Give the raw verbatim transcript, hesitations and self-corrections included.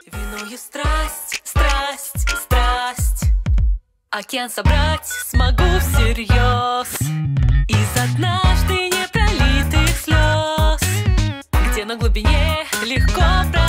Виною страсть, страсть, страсть океан собрать смогу всерьез из однажды непролитых слез, где на глубине легко пройти.